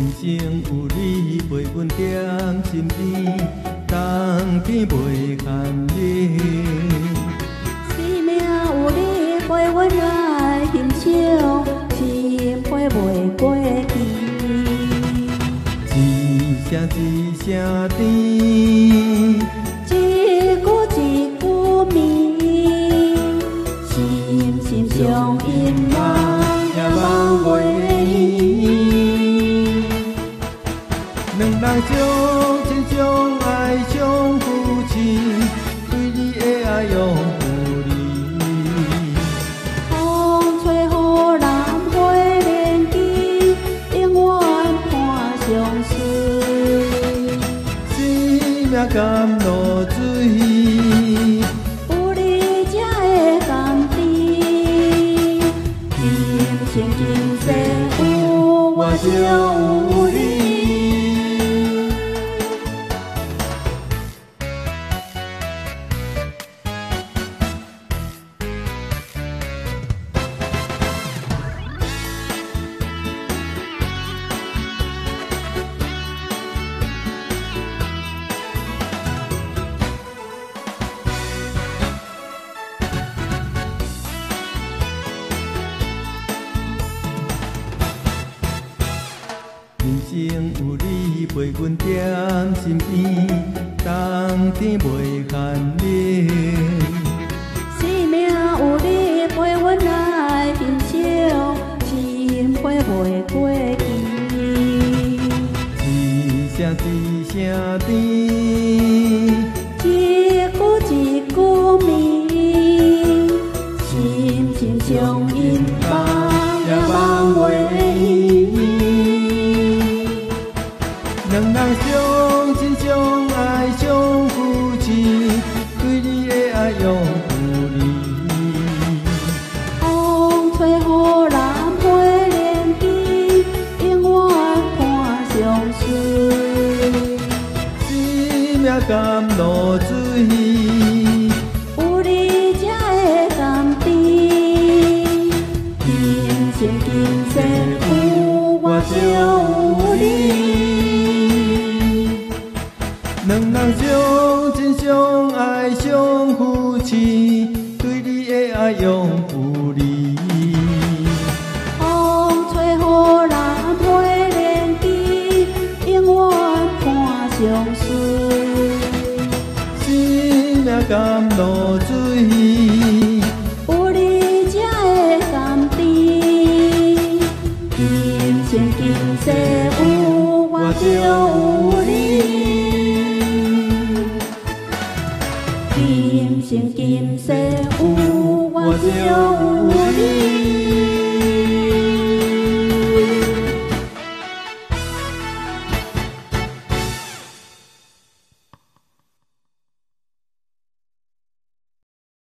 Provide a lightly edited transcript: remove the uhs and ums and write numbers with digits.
人生有你陪阮踮身边，冬天袂寒冷。 生命有你陪阮来欣赏，心花袂过期。 一声一声甜， 一句一句绵，心心相印梦也梦袂圆。 两人相亲相爱相扶持，对你的爱永不离。 风吹雨淋花莲枝，永远伴相随。 生命甘露水， 有你才会甘甜。今生今世有我就有你。 人生有你陪阮踮身边，冬天袂寒冷。 生命有你陪阮来欣赏，心花袂过期。 一声一声甜， 一句一句绵，心心相印梦也梦袂圆。 两人相亲相爱相扶持，对你的爱永不离。 风吹雨淋花莲枝，永远伴相随。 生命甘露水， 有你才会甘甜。今生今世有我就有你。 两人相亲相爱相扶持，对你的爱永不离。 风吹雨淋花莲枝，永远伴相随。 生命甘露水， 有你才会甘甜。今生今世有我就有你。今生今世有我就有你。